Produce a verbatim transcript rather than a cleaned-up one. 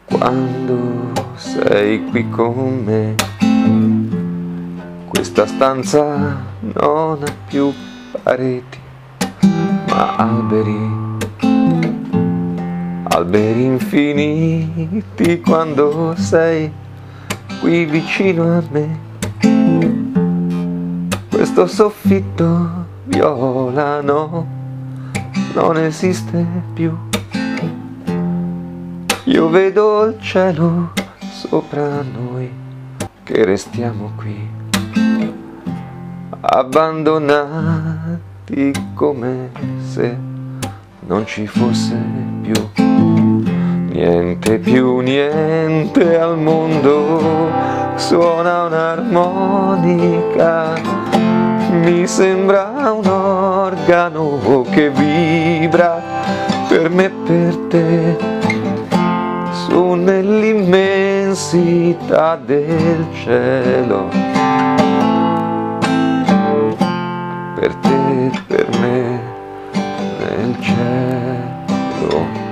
quando sei qui con me. Questa stanza non ha più pareti, ma alberi, alberi infiniti quando sei qui vicino a me. Questo soffitto violano non esiste più. Io vedo il cielo sopra noi, che restiamo qui, abbandonati come se non ci fosse più niente, più niente al mondo. Suona un'armonica, mi sembra un organo che vibra per me e per te, su nell'immensità del cielo, per te e per me nel cielo.